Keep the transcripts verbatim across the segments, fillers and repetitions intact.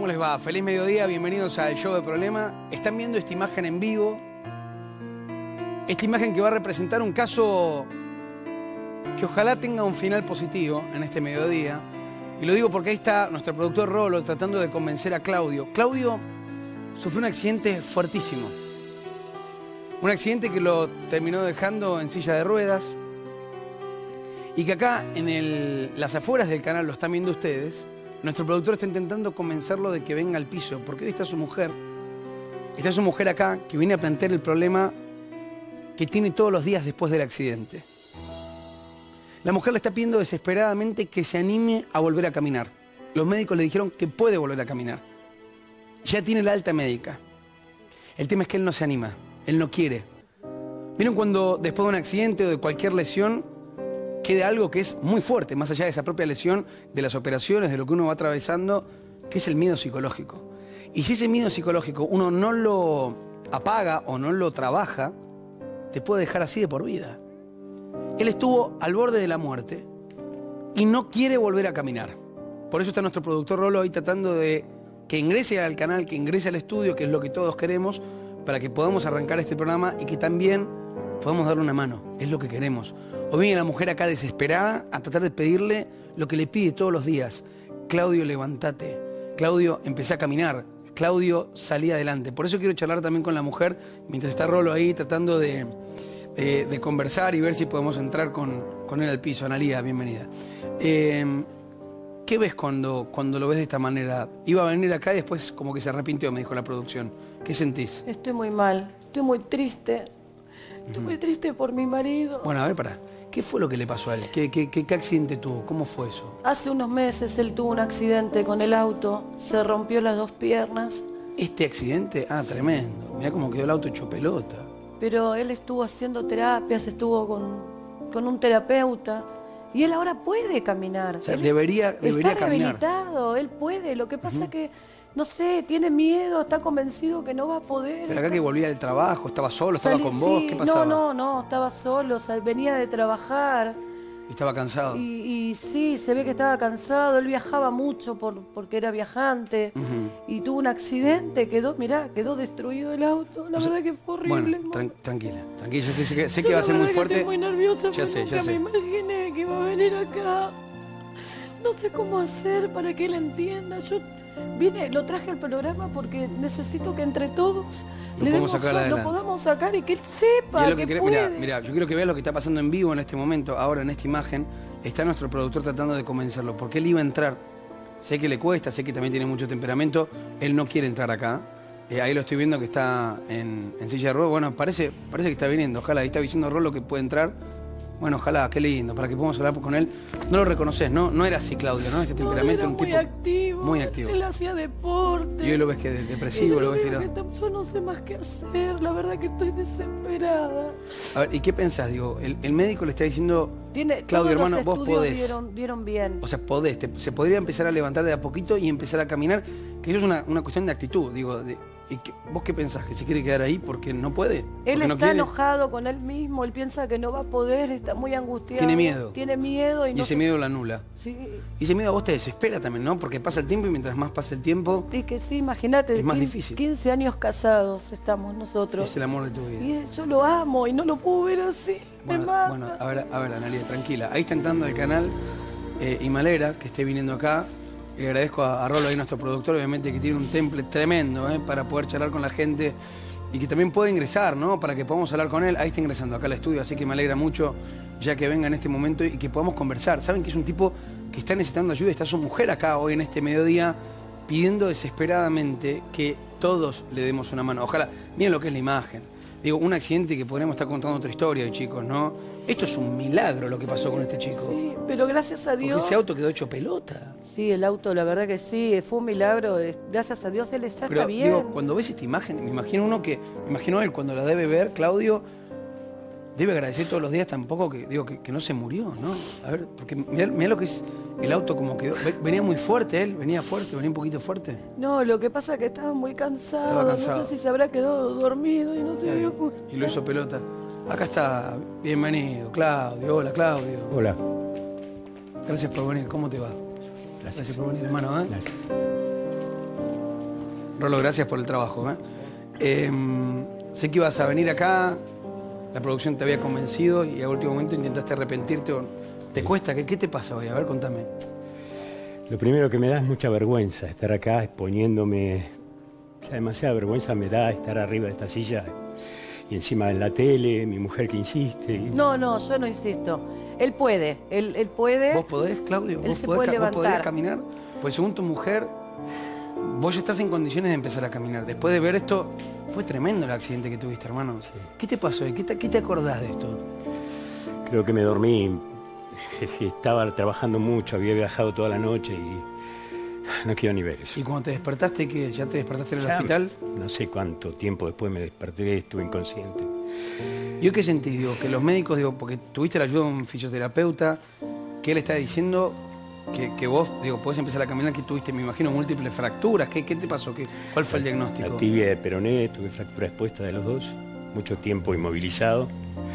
¿Cómo les va? Feliz mediodía, bienvenidos al Show de Problema. Están viendo esta imagen en vivo. Esta imagen que va a representar un caso que ojalá tenga un final positivo en este mediodía. Y lo digo porque ahí está nuestro productor Rolo tratando de convencer a Claudio. Claudio sufrió un accidente fuertísimo. Un accidente que lo terminó dejando en silla de ruedas. Y que acá, en el, las afueras del canal, lo están viendo ustedes. Nuestro productor está intentando convencerlo de que venga al piso, porque hoy está su mujer. Está su mujer acá, que viene a plantear el problema que tiene todos los días después del accidente. La mujer le está pidiendo desesperadamente que se anime a volver a caminar. Los médicos le dijeron que puede volver a caminar. Ya tiene la alta médica. El tema es que él no se anima, él no quiere. ¿Vieron cuando después de un accidente o de cualquier lesión queda algo que es muy fuerte, más allá de esa propia lesión, de las operaciones, de lo que uno va atravesando, que es el miedo psicológico? Y si ese miedo psicológico uno no lo apaga o no lo trabaja, te puede dejar así de por vida. Él estuvo al borde de la muerte y no quiere volver a caminar. Por eso está nuestro productor Rolo ahí tratando de que ingrese al canal, que ingrese al estudio, que es lo que todos queremos, para que podamos arrancar este programa y que también podamos darle una mano. Es lo que queremos. Hoy viene la mujer acá desesperada a tratar de pedirle lo que le pide todos los días. Claudio, levántate. Claudio, empecé a caminar. Claudio, salí adelante. Por eso quiero charlar también con la mujer, mientras está Rolo ahí tratando de, de, de conversar y ver si podemos entrar con, con él al piso. Analía, bienvenida. Eh, ¿Qué ves cuando, cuando lo ves de esta manera? Iba a venir acá y después como que se arrepintió, me dijo la producción. ¿Qué sentís? Estoy muy mal, estoy muy triste. Estoy muy triste por mi marido. Bueno, a ver, pará. ¿Qué fue lo que le pasó a él? ¿Qué, qué, qué, qué accidente tuvo? ¿Cómo fue eso? Hace unos meses él tuvo un accidente con el auto, se rompió las dos piernas. ¿Este accidente? Ah, tremendo. Mirá cómo quedó el auto hecho pelota. Pero él estuvo haciendo terapias, estuvo con, con un terapeuta. Y él ahora puede caminar. O sea, él debería, debería está caminar. Está rehabilitado, él puede. Lo que pasa uh-huh. que, no sé, tiene miedo, está convencido que no va a poder. Pero acá está... que volvía del trabajo, estaba solo, estaba Salí, con vos, sí. ¿qué pasaba? No, no, no, estaba solo, o sea, venía de trabajar. ¿Y estaba cansado? Y, y sí, se ve que estaba cansado, él viajaba mucho por, porque era viajante. Uh-huh. Y tuvo un accidente, quedó, mirá, quedó destruido el auto. La o sea, verdad que fue horrible. Bueno, tran tranquila, tranquila, sé, sé, sé que va a ser muy fuerte. Estoy muy nerviosa, ya sé, ya sé. me imaginé que iba a venir acá. No sé cómo hacer para que él entienda. Yo vine, lo traje al programa porque necesito que entre todos lo, le podemos demos, sacar lo podamos sacar y que él sepa lo que, que, que puede. Mira, mira, yo quiero que veas lo que está pasando en vivo en este momento. Ahora en esta imagen está nuestro productor tratando de convencerlo, porque él iba a entrar. Sé que le cuesta, sé que también tiene mucho temperamento. Él no quiere entrar acá. Eh, ahí lo estoy viendo que está en, en silla de ruedas. Bueno, parece, parece que está viniendo. Ojalá, ahí está diciendo Rolo que puede entrar. Bueno, ojalá, qué lindo, para que podamos hablar con él. No lo reconoces, ¿no? No era así, Claudio, ¿no? Este temperamento no, era un muy tipo activo, muy activo. Él hacía deporte. Y hoy lo ves que depresivo, lo ves tirado. Que yo no sé más qué hacer, la verdad que estoy desesperada. A ver, ¿y qué pensás? Digo, el, el médico le está diciendo, Tiene, Claudio, hermano, vos podés. Dieron, dieron bien. O sea, podés. Te, se podría empezar a levantar de a poquito y empezar a caminar, que eso es una, una cuestión de actitud, digo, de... ¿Y qué, vos qué pensás? ¿Que se quiere quedar ahí porque no puede? Él está no quiere? enojado con él mismo, él piensa que no va a poder, está muy angustiado. Tiene miedo. Tiene miedo. Y, y no ese se... miedo lo anula. Sí. Y ese miedo a vos te desespera también, ¿no? Porque pasa el tiempo y mientras más pasa el tiempo... Sí, que sí, imagínate. Es más quince, difícil. quince años casados estamos nosotros. Es el amor de tu vida. Y yo lo amo y no lo puedo ver así. Bueno, me mata. Bueno, a ver, a ver, Analia, tranquila. Ahí está entrando el canal eh, y me alegra que esté viniendo acá. Le agradezco a, a Rolo, ahí nuestro productor, obviamente que tiene un temple tremendo ¿eh? para poder charlar con la gente y que también puede ingresar, ¿no? Para que podamos hablar con él. Ahí está ingresando acá al estudio, así que me alegra mucho ya que venga en este momento y que podamos conversar. Saben que es un tipo que está necesitando ayuda, está su mujer acá hoy en este mediodía pidiendo desesperadamente que todos le demos una mano. Ojalá, miren lo que es la imagen. Digo, un accidente que podríamos estar contando otra historia, chicos, ¿no? Esto es un milagro lo que pasó con este chico. Sí, pero gracias a Dios... Porque ese auto quedó hecho pelota. Sí, el auto, la verdad que sí, fue un milagro. Gracias a Dios él está, pero, está bien. Digo, cuando ves esta imagen, me imagino uno que... Me imagino él cuando la debe ver, Claudio, debe agradecer todos los días tampoco que, digo, que, que no se murió, ¿no? A ver, porque mirá, mirá lo que es el auto como quedó. Venía muy fuerte él, venía fuerte, venía un poquito fuerte. No, lo que pasa es que estaba muy cansado. Estaba cansado. No sé si se habrá quedado dormido y no se dio cuenta. Y lo hizo pelota. Acá está, bienvenido, Claudio. Hola, Claudio. Hola. Gracias por venir, ¿cómo te va? Gracias. Gracias por venir, hermano, ¿eh? Gracias. Rolo, gracias por el trabajo. ¿eh? Eh, sé que ibas a venir acá, la producción te había convencido y a último momento intentaste arrepentirte. O ¿te cuesta? ¿Qué, ¿Qué te pasa hoy? A ver, contame. Lo primero que me da es mucha vergüenza estar acá exponiéndome. O sea, demasiada vergüenza me da estar arriba de esta silla y encima de la tele, mi mujer que insiste. Y... No, no, yo no insisto. Él puede, él, él puede. ¿Vos podés, Claudio? Él ¿Vos, se podés, puede ¿Vos podés levantar. caminar? Pues según tu mujer, vos ya estás en condiciones de empezar a caminar. Después de ver esto, fue tremendo el accidente que tuviste, hermano. Sí. ¿Qué te pasó? ¿Qué te, ¿Qué te acordás de esto? Creo que me dormí, estaba trabajando mucho, había viajado toda la noche y no quiero ni ver eso. ¿Y cuando te despertaste, qué? ¿Ya te despertaste en el Ya, hospital? No sé cuánto tiempo después me desperté, estuve inconsciente. ¿Yo qué sentí? Digo, que los médicos, digo, porque tuviste la ayuda de un fisioterapeuta, que él está diciendo que, que vos, digo, podés empezar a caminar, que tuviste, me imagino, múltiples fracturas. ¿Qué, qué te pasó? ¿Qué, ¿Cuál fue el diagnóstico? La tibia de peroné, tuve fractura expuesta de los dos, mucho tiempo inmovilizado.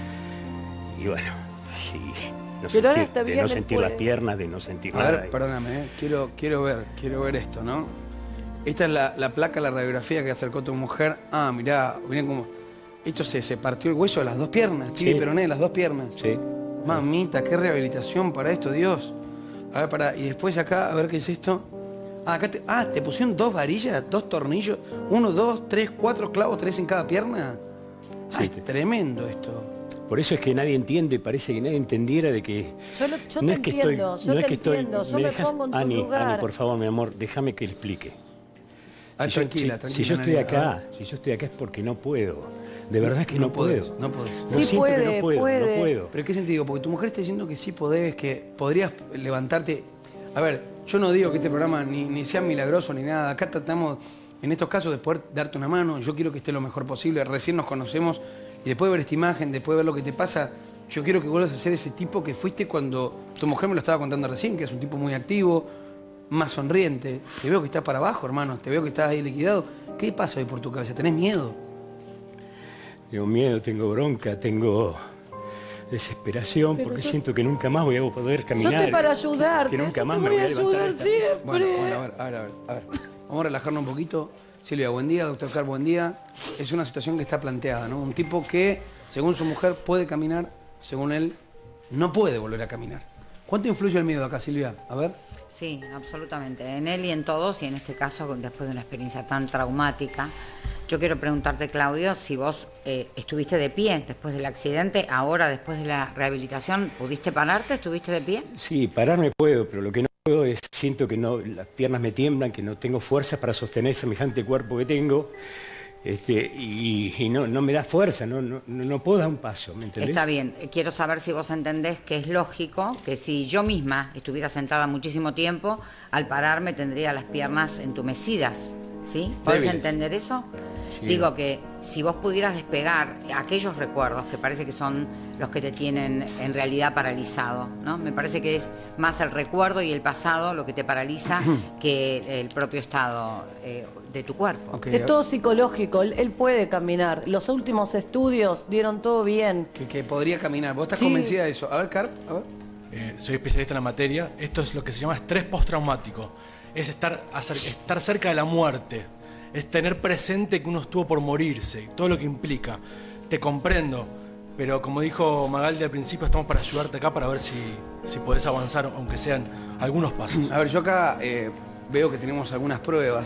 Y bueno, sí, no Pero ahora sentir, está de bien, no él sentir puede. las piernas, de no sentir A nada. ver, perdóname, ¿eh? quiero, quiero ver, quiero ver esto, ¿no? Esta es la, la placa, la radiografía que acercó tu mujer. Ah, mirá, mirá cómo... Esto se, se partió el hueso de las dos piernas, tibia y Sí. peroné, las dos piernas. Sí. Mamita, qué rehabilitación para esto, Dios. A ver, pará, y después acá, a ver qué es esto. Ah, acá te, ah, te pusieron dos varillas, dos tornillos, uno, dos, tres, cuatro clavos, tres en cada pierna. Ah, Sí. es tremendo esto. Por eso es que nadie entiende, parece que nadie entendiera de que... Yo, lo- yo no te es que entiendo, estoy, yo no te es que estoy, entiendo, yo me dejas- pongo en tu Ani, lugar. Ani, por favor, mi amor, déjame que le explique. Ah, Si yo- tranquila, si- tranquila. Si yo estoy Nadia, a acá, si yo estoy acá es porque no puedo. De verdad es que no, podés, puedo. No podés. Yo Sí siento que puede, no puedo, puede. no puedo. ¿Pero qué sentido? Porque tu mujer está diciendo que sí podés, que podrías levantarte. A ver, yo no digo que este programa ni, ni sea milagroso ni nada. Acá tratamos, en estos casos, de poder darte una mano. Yo quiero que esté lo mejor posible. Recién nos conocemos y después de ver esta imagen, después de ver lo que te pasa, yo quiero que vuelvas a ser ese tipo que fuiste cuando tu mujer me lo estaba contando recién, que es un tipo muy activo, más sonriente. Te veo que estás para abajo, hermano. Te veo que estás ahí liquidado. ¿Qué pasa hoy por tu cabeza? ¿Tenés miedo? Tengo miedo, tengo bronca, tengo desesperación Pero porque yo- siento que nunca más voy a poder Yo caminar. estoy para ayudarte, Que nunca yo más te me voy voy a a levantar. ayudar de esta- siempre. Bueno, bueno, a ver, a ver, a ver, a ver. Vamos a relajarnos un poquito. Silvia, buen día. Doctor Carr, buen día. Es una situación que está planteada, ¿no? Un tipo que, según su mujer, puede caminar, según él, no puede volver a caminar. ¿Cuánto influye el miedo acá, Silvia? A ver. Sí, absolutamente. En él y en todos, y en este caso, después de una experiencia tan traumática, yo quiero preguntarte, Claudio, si vos eh, estuviste de pie después del accidente, ahora después de la rehabilitación, ¿pudiste pararte? ¿Estuviste de pie? Sí, pararme puedo, pero lo que no puedo es, siento que no, las piernas me tiemblan, que no tengo fuerza para sostener semejante cuerpo que tengo, este, y, y no, no me da fuerza, no, no, no puedo dar un paso, ¿me entendés? Está bien. Quiero saber si vos entendés que es lógico que si yo misma estuviera sentada muchísimo tiempo, al pararme tendría las piernas entumecidas, ¿sí? ¿Podés Débiles. entender eso? Sí. Digo que si vos pudieras despegar aquellos recuerdos que parece que son los que te tienen en realidad paralizado, ¿no? Me parece que es más el recuerdo y el pasado lo que te paraliza que el propio estado eh, de tu cuerpo. Ok, Es todo psicológico, él, él puede caminar. Los últimos estudios dieron todo bien. que, que podría caminar. ¿Vos estás Sí. convencida de eso? A ver, Carp, a ver. Eh, soy especialista en la materia. Esto es lo que se llama estrés postraumático. Es estar, acer- estar cerca de la muerte. Es tener presente que uno estuvo por morirse. Todo lo que implica. Te comprendo. Pero como dijo Magaldi al principio, estamos para ayudarte acá para ver si, si podés avanzar, aunque sean algunos pasos. A ver, yo acá eh, veo que tenemos algunas pruebas.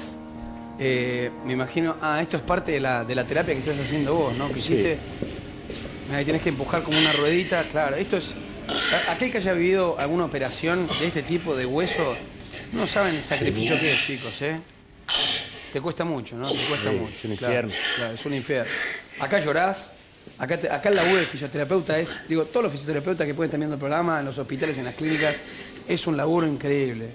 Eh, me imagino, ah, esto es parte de la, de la terapia que estás haciendo vos, ¿no? Que Sí. hiciste. Mira, ahí tenés que empujar como una ruedita, claro. Esto es. a- Aquel que haya vivido alguna operación de este tipo de hueso, no saben el sacrificio que es, chicos, ¿eh? Te cuesta mucho, ¿no? Te cuesta Sí, mucho. es un claro, infierno. claro, es un infierno. Acá llorás, acá, te- acá el laburo del fisioterapeuta es, digo, todos los fisioterapeutas que pueden estar viendo el programa, en los hospitales, en las clínicas, es un laburo increíble.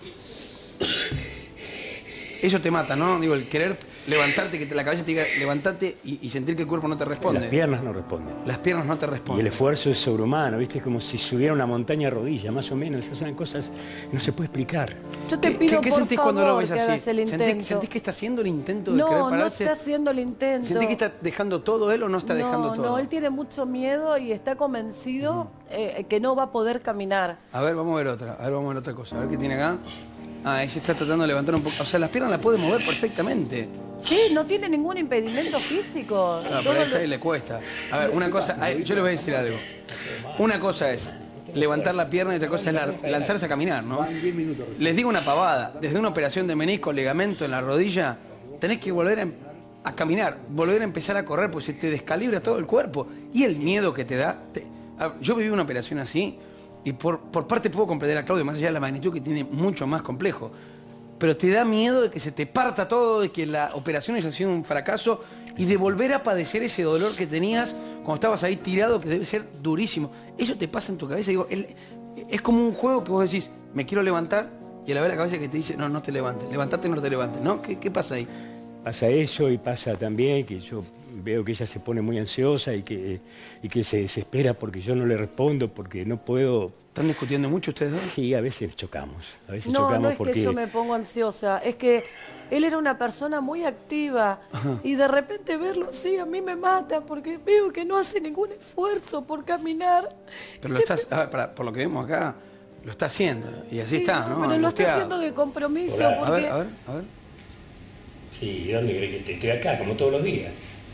Eso te mata, ¿no? Digo, el querer levantarte, que te- la cabeza te diga, levantate y, y sentir que el cuerpo no te responde. Las piernas no responden. Las piernas no te Y el responden. esfuerzo es sobrehumano, ¿viste? Como si subiera una montaña a rodillas, más o menos. Esas son cosas que no se puede explicar. Yo te ¿Qué, pido qué por sentís favor cuando lo ves que así? hagas el ¿Sentís, intento. sentís que está haciendo el intento de querer No, no pararse? está haciendo el intento. ¿Sentís que está dejando todo él o no está dejando no, todo? no, él tiene mucho miedo y está convencido eh, que no va a poder caminar. A ver, vamos a ver otra. A ver, vamos a ver otra cosa. A ver qué tiene acá. Ah, ese está tratando de levantar un poco. O sea, las piernas las puede mover perfectamente. Sí, no tiene ningún impedimento físico. Ah, pero ahí está y le cuesta. A ver, una cosa, ay, yo le voy a decir algo. Una cosa es levantar la pierna y otra cosa es la- lanzarse a caminar, ¿no? Les digo una pavada. Desde una operación de menisco, ligamento en la rodilla, tenés que volver a, a caminar, volver a empezar a correr, porque se te descalibra todo el cuerpo. Y el miedo que te da. te- a ver, yo viví una operación así y por, por parte puedo comprender a Claudio, más allá de la magnitud que tiene, mucho más complejo. Pero te da miedo de que se te parta todo, de que la operación haya sido un fracaso y de volver a padecer ese dolor que tenías cuando estabas ahí tirado, que debe ser durísimo. Eso te pasa en tu cabeza. Digo, el- es como un juego que vos decís, me quiero levantar, y a la vez la cabeza que te dice, no, no te levantes, levantate, no te levantes, ¿no? ¿Qué, qué pasa ahí? Pasa eso y pasa también que yo veo que ella se pone muy ansiosa y que, y que se desespera porque yo no le respondo, porque no puedo. ¿Están discutiendo mucho ustedes dos? Y a veces chocamos, a veces No, chocamos no es porque... que yo me pongo ansiosa, es que él era una persona muy activa y de repente verlo así a mí me mata porque veo que no hace ningún esfuerzo por caminar. Pero lo estás, a ver, para- por lo que vemos acá, lo está haciendo, y así está, ¿no? Pero lo está Angustiado. haciendo de compromiso Hola. A porque... ver, a ver, a ver. Sí, ¿dónde crees que te estoy acá, como todos los días?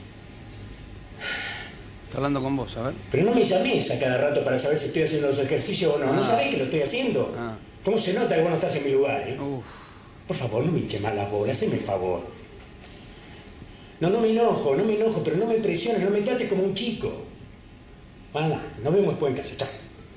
Está hablando con vos, a ver. Pero no me llames a cada rato para saber si estoy haciendo los ejercicios o no. ¿No Ah. sabés que lo estoy haciendo? Ah. ¿Cómo se nota que vos no estás en mi lugar, eh? Uf. Por favor, no me hinches más las bolas, hazme el favor. No, no me enojo, no me enojo, pero no me presiones, no me trates como un chico. Bueno, nos vemos después en casa, chao.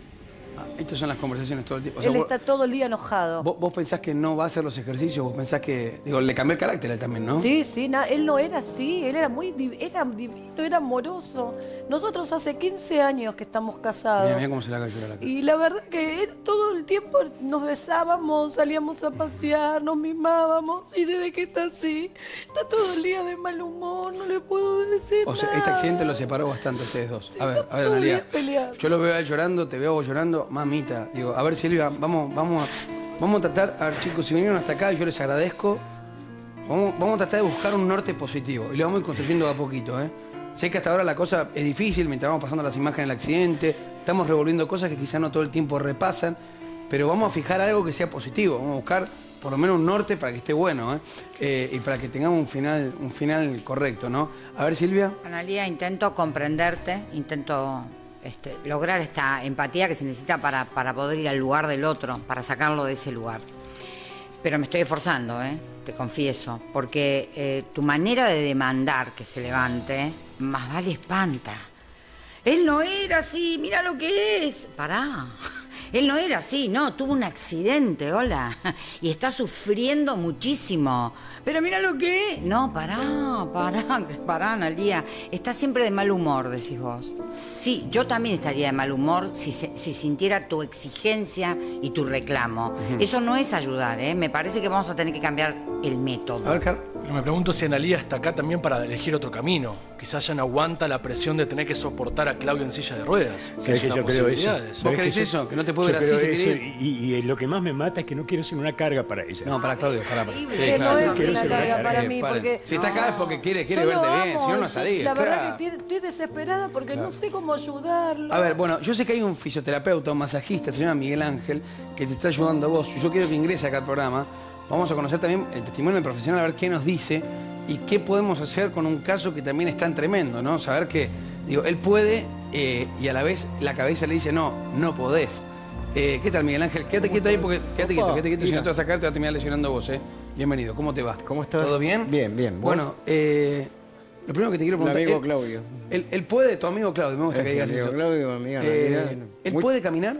Ah, estas son las conversaciones todo el tiempo. O sea, Él vos, está todo el día enojado. vos- vos pensás que no va a hacer los ejercicios, vos pensás que... Digo, le cambió el carácter a él también, ¿no? Sí, sí, na- él no era así, él era muy div- era divino, era amoroso. Nosotros hace quince años que estamos casados. Mira, mira cómo se le haga llorar la cara. Y la verdad que era todo el tiempo nos besábamos, salíamos a pasear, nos mimábamos. Y desde que está así, está todo el día de mal humor, no le puedo decir O sea, nada. este accidente los separó bastante a ustedes dos. Sí, A ver, estamos a ver, todo el Analia. día peleando. Yo lo veo a él llorando, te veo a vos llorando, mamita. Digo, a ver, Silvia, vamos, vamos, a- vamos a tratar, a ver, chicos, si vinieron hasta acá, yo les agradezco. Vamos, vamos a tratar de buscar un norte positivo. Y lo vamos a ir construyendo de a poquito, ¿eh? Sé que hasta ahora la cosa es difícil, mientras vamos pasando las imágenes del accidente, estamos revolviendo cosas que quizás no todo el tiempo repasan, pero vamos a fijar algo que sea positivo. Vamos a buscar por lo menos un norte para que esté bueno, ¿eh? Eh, y para que tengamos un final, un final correcto, ¿no? A ver, Silvia. Analía, intento comprenderte, intento este, lograr esta empatía que se necesita para, para poder ir al lugar del otro, para sacarlo de ese lugar. Pero me estoy esforzando, ¿eh? Te confieso, porque eh, tu manera de demandar que se levante, más vale espanta. Él no era así, mira lo que es. Pará. Él no era así, no, tuvo un accidente, hola. Y está sufriendo muchísimo. Pero mira lo que es. No, pará, pará, pará, Analía. Está siempre de mal humor, decís vos. Sí, yo también estaría de mal humor si, se- si sintiera tu exigencia y tu reclamo. Eso no es ayudar, ¿eh? Me parece que vamos a tener que cambiar el método. A ver, Car. Pero me pregunto si Analía está acá también para elegir otro camino. Quizás ya no aguanta la presión de tener que soportar a Claudio en silla de ruedas. ¿Sabés Es que una yo creo posibilidad eso? de eso. ¿Vos ¿Sabés creés que yo- eso? Que no te puede yo ver así, creo se eso, quiere ir. y, y lo que más me mata es que no quiero ser una carga para ella. No, para Claudio, para. para. Horrible. Sí, Que claro. no es quiero una ser carga una para Eh, mí, paren. porque... Si está acá es porque quiere, quiere Yo verte lo bien, amo, si no, no yo- estaría. La verdad claro. que estoy, estoy desesperada porque no sé cómo ayudarlo. A ver, bueno, yo sé que hay un fisioterapeuta, un masajista, se llama Miguel Ángel, que te está ayudando a vos. Yo quiero que ingrese acá al programa. Vamos a conocer también el testimonio del profesional, a ver qué nos dice y qué podemos hacer con un caso que también es tan tremendo, ¿no? Saber que, digo, él puede eh, y a la vez la cabeza le dice, no, no podés. Eh, ¿Qué tal, Miguel Ángel? Quédate quieto ahí porque, quédate quieto, Opa, quédate quieto, si mira. no te vas a sacar te va a terminar lesionando vos, ¿eh? Bienvenido, ¿cómo te va? ¿Cómo estás? ¿Todo bien? Bien, bien. ¿Vos? Bueno, eh, lo primero que te quiero Mi preguntar... amigo él- Claudio. Él, él puede, tu amigo Claudio, me gusta Es que mi digas amigo eso. Claudio, mi amiga Eh, Analía. ¿Él Muy- puede caminar?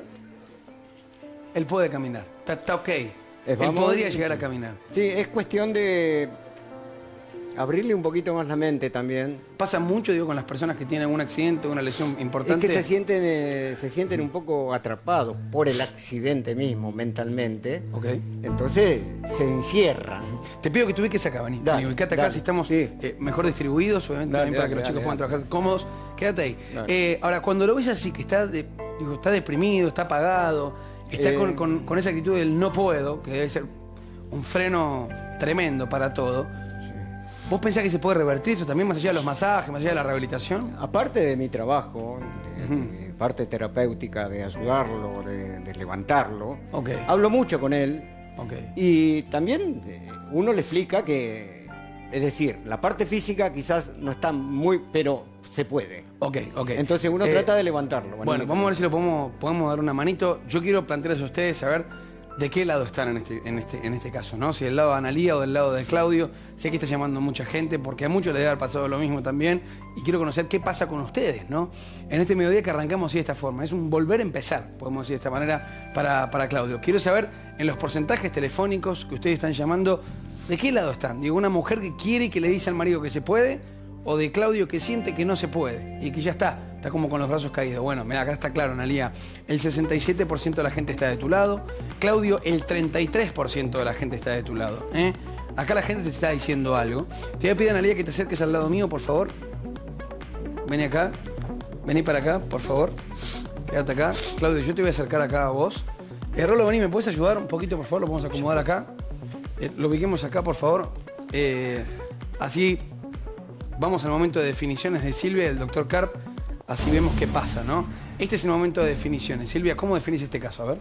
Él puede caminar. Está, está ok. Él vamos- podría llegar a caminar. Sí, es cuestión de abrirle un poquito más la mente también. Pasa mucho, digo, con las personas que tienen algún accidente o una lesión Es importante. que se sienten, eh, se sienten un poco atrapados por el accidente mismo, mentalmente. Ok. Entonces se encierran. Te pido que te ubiques acá, vení. Dale, Vení, ubicate acá dale. si estamos Sí. eh, mejor distribuidos, obviamente Dale, también para dale, que los dale, chicos puedan dale. trabajar cómodos. Quédate ahí. Dale. Eh, ahora, cuando lo ves así, que está, de- digo, está deprimido, está apagado, está Eh. con, con- con esa actitud del no puedo, que debe ser un freno tremendo para todo. ¿Vos pensás que se puede revertir eso también, más allá de los masajes, más allá de la rehabilitación? Aparte de mi trabajo, de, de parte terapéutica, de ayudarlo, de, de levantarlo, Ok. hablo mucho con él Okay. Y también eh, uno le explica que, es decir, la parte física quizás no está muy, pero se puede. Ok, ok. Entonces uno Eh, trata de levantarlo. Bueno, vamos a ver si lo podemos, podemos dar una manito. Yo quiero plantearles a ustedes saber de qué lado están en este, en este, en este caso, ¿no? Si del lado de Analía o del lado de Claudio. Sé que está llamando mucha gente porque a muchos les debe haber pasado lo mismo también. Y quiero conocer qué pasa con ustedes, ¿no? En este mediodía que arrancamos así de esta forma. Es un volver a empezar, podemos decir de esta manera, para, para Claudio. Quiero saber en los porcentajes telefónicos que ustedes están llamando, ¿de qué lado están? Digo, una mujer que quiere y que le dice al marido que se puede, o de Claudio que siente que no se puede y que ya está, está como con los brazos caídos. Bueno, mira, acá está claro, Analía, el sesenta y siete por ciento de la gente está de tu lado. Claudio, el treinta y tres por ciento de la gente está de tu lado. ¿eh? Acá la gente te está diciendo algo. Te voy a pedir, Analía, que te acerques al lado mío, por favor. Vení acá, vení para acá, por favor. Quédate acá. Claudio, yo te voy a acercar acá a vos. Eh, Rolo, vení, ¿me puedes ayudar un poquito, por favor? Lo vamos a acomodar acá. Eh, lo ubiquemos acá, por favor. Eh, así... Vamos al momento de definiciones de Silvia y del doctor Karp, así vemos qué pasa, ¿no? Este es el momento de definiciones. Silvia, ¿cómo definís este caso? A ver.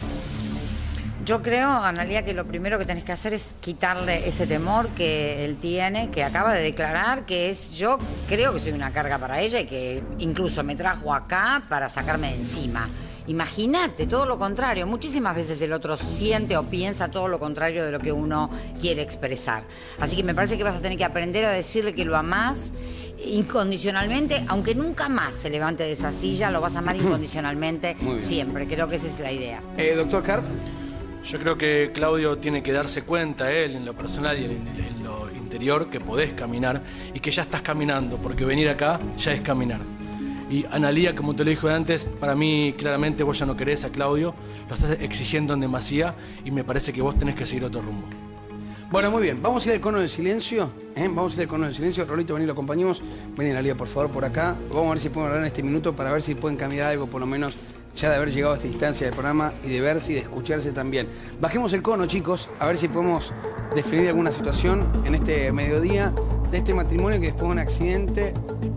Yo creo, Analía, que lo primero que tenés que hacer es quitarle ese temor que él tiene, que acaba de declarar, que es, yo creo que soy una carga para ella y que incluso me trajo acá para sacarme de encima. Imagínate, todo lo contrario. Muchísimas veces el otro siente o piensa todo lo contrario de lo que uno quiere expresar. Así que me parece que vas a tener que aprender a decirle que lo amás incondicionalmente, aunque nunca más se levante de esa silla, lo vas a amar incondicionalmente siempre. Creo que esa es la idea. Eh, doctor Karp. Yo creo que Claudio tiene que darse cuenta, él, en lo personal y en, en lo interior, que podés caminar y que ya estás caminando, porque venir acá ya es caminar. Y Analía, como te lo dije antes, para mí claramente vos ya no querés a Claudio, lo estás exigiendo en demasía y me parece que vos tenés que seguir otro rumbo. Bueno, muy bien. Vamos a ir al cono del silencio. ¿eh? Vamos a ir al cono del silencio. Rolito, vení, lo acompañemos. Vení, Analía, por favor, por acá. Vamos a ver si podemos hablar en este minuto para ver si pueden cambiar algo, por lo menos ya de haber llegado a esta instancia del programa y de verse y de escucharse también. Bajemos el cono, chicos, a ver si podemos definir alguna situación en este mediodía de este matrimonio que después de un accidente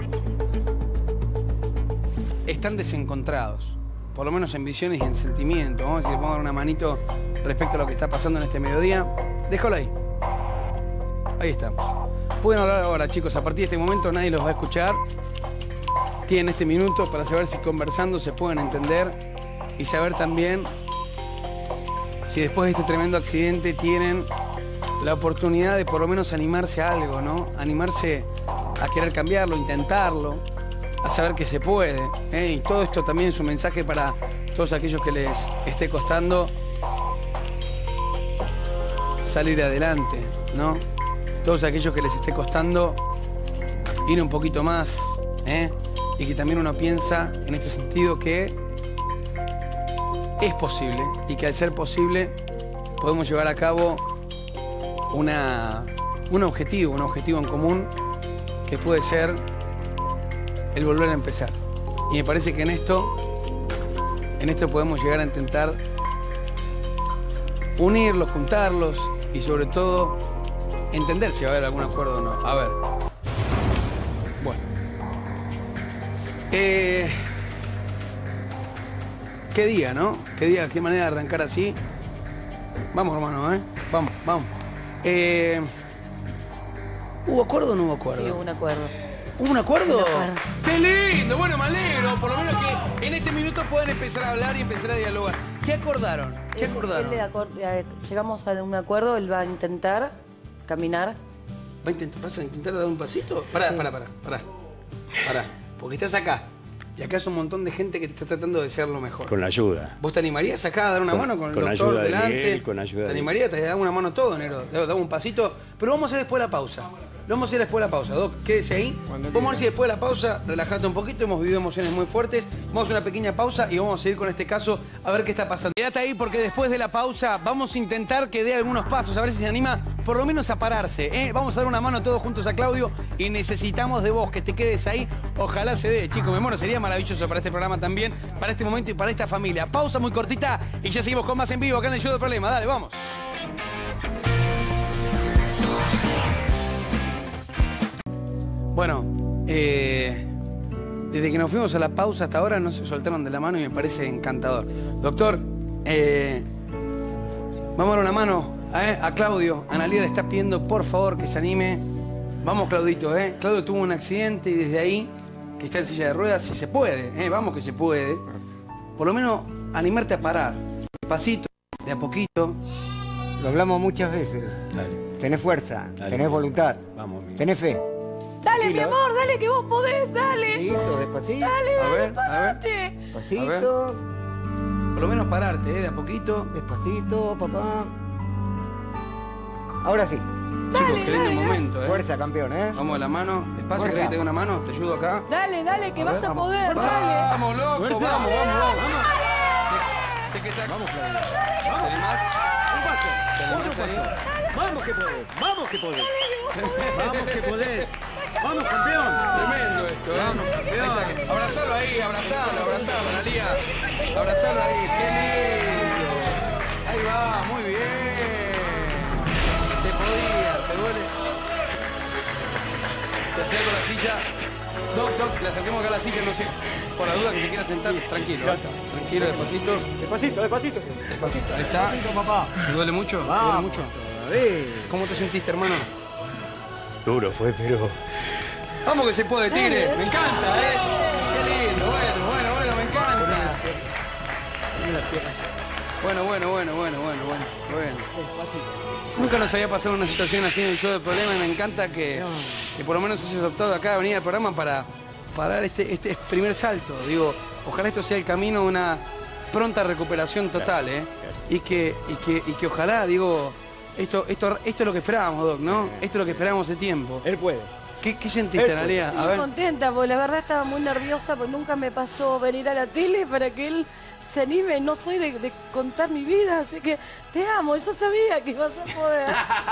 están desencontrados, por lo menos en visiones y en sentimientos. Vamos a ver si le podemos dar una manito respecto a lo que está pasando en este mediodía. Déjalo ahí. Ahí estamos. Pueden hablar ahora, chicos. A partir de este momento nadie los va a escuchar. Tienen este minuto para saber si conversando se pueden entender y saber también si después de este tremendo accidente tienen la oportunidad de por lo menos animarse a algo, ¿no? Animarse a querer cambiarlo, intentarlo, a saber que se puede. ¿eh? Y todo esto también es un mensaje para todos aquellos que les esté costando salir adelante, ¿no? Todos aquellos que les esté costando ir un poquito más, ¿eh? Y que también uno piensa en este sentido que es posible y que al ser posible podemos llevar a cabo una, un objetivo, un objetivo en común que puede ser el volver a empezar. Y me parece que en esto, en esto podemos llegar a intentar unirlos, juntarlos y sobre todo entender si va a haber algún acuerdo o no. A ver. Bueno. Eh, qué día, ¿no? Qué día, qué manera de arrancar así. Vamos, hermano, ¿eh? Vamos, vamos. Eh, ¿Hubo acuerdo o no hubo acuerdo? Sí, hubo un acuerdo. ¿Hubo un acuerdo? Un acuerdo. ¡Qué lindo! Bueno, me alegro. Por lo menos que en este minuto pueden empezar a hablar y empezar a dialogar. ¿Qué acordaron? ¿Qué Él- acordaron? él le acor- eh, llegamos a un acuerdo, él va a intentar caminar. ¿Va a intentar, vas a intentar dar un pasito? Pará, Sí. pará, pará, pará. Pará. Porque estás acá. Y acá es un montón de gente que te está tratando de desear lo mejor. Con la ayuda. ¿Vos te animarías acá a dar una Con- mano con el con doctor ayuda de delante? Miguel, con ayuda ¿Te de- animarías? Te damos una mano todo, Nero. Damos un pasito. Pero vamos a hacer después la pausa. Lo vamos a hacer después de la pausa. Doc, quédese ahí. Cuando Vamos a ver quiera. si después de la pausa, relajate un poquito. Hemos vivido emociones muy fuertes. Vamos a hacer una pequeña pausa y vamos a seguir con este caso a ver qué está pasando. Quédate ahí porque después de la pausa vamos a intentar que dé algunos pasos. A ver si se anima por lo menos a pararse. ¿eh? Vamos a dar una mano todos juntos a Claudio y necesitamos de vos que te quedes ahí. Ojalá se dé, chicos. Me muero. Sería maravilloso para este programa también, para este momento y para esta familia. Pausa muy cortita y ya seguimos con más en vivo acá en el Show de Problema. Dale, vamos. Bueno, eh, desde que nos fuimos a la pausa hasta ahora no se soltaron de la mano y me parece encantador. Doctor, eh, vamos a dar una mano Eh, a Claudio, Analía le está pidiendo por favor que se anime. Vamos, Claudito, ¿eh? Claudio tuvo un accidente y desde ahí, que está en silla de ruedas, si se puede, ¿eh? Vamos que se puede. Por lo menos animarte a parar. Despacito, de a poquito. Lo hablamos muchas veces. Dale. Tenés fuerza, Dale, tenés mi- voluntad, Vamos, mi- tenés fe. Dale, mi Tranquilo. amor, dale que vos podés, dale. Despacito, despacito. Dale, A dale, ver, a ver. pasate. Despacito, Por lo menos pararte, ¿eh? De a poquito. despacito, papá. Ahora sí. Chicos, Dale, qué lindo dale, momento, ¿eh? Fuerza, campeón, ¿eh? Vamos de la mano. Despacio, Fuerza. ¿querés que te dé una mano? Te ayudo acá. Dale, dale, que A vas ver, a vamos. poder, dale. Vamos, loco, vamos, Fuerza. vamos, vamos. Sé, sé que está... Vamos, Claudio. ¿Te animás? Un paso. ¿Te animás Otro ahí? paso. Vamos que podés, vamos que podés. Vamos que podés. Vamos, campeón. Tremendo esto, ¿eh? Vamos, campeón. Ahí está que- Abrazalo ahí, abrazalo, abrazalo, Analía. Abrazalo ahí, qué lindo. Ahí va, muy bien. Se podía, ¿te duele? Te acerco la silla. Doc, doc, le acerquemos acá a la silla, no sé. Por la duda que se quiera sentar, tranquilo. ¿eh? Tranquilo, despacito. Despacito, despacito. Despacito. Ahí está. Despacito, papá. ¿Te duele mucho? ¿Te duele Vamos. mucho? Todavía. ¿Cómo te sentiste, hermano? Duro fue, pero... Vamos que se puede, Tigre. Me encanta, ¿eh? Qué lindo. Bueno, bueno, bueno, me encanta. Bueno, bueno, bueno, bueno, bueno, bueno, bueno. Nunca nos había pasado una situación así en el show de problema y me encanta que, que por lo menos hayas optado acá a venir al programa para, para dar este, este primer salto. Digo, ojalá esto sea el camino a una pronta recuperación total, ¿eh? Y que, y que, y que ojalá, digo, esto, esto, esto es lo que esperábamos, Doc, ¿no? Esto es lo que esperábamos hace tiempo. Él puede. ¿Qué, qué sentiste, Él- Analía? A Estoy ver. contenta, porque la verdad estaba muy nerviosa, porque nunca me pasó venir a la tele para que él se anime. No soy de, de contar mi vida, así que te amo, yo sabía que ibas a poder.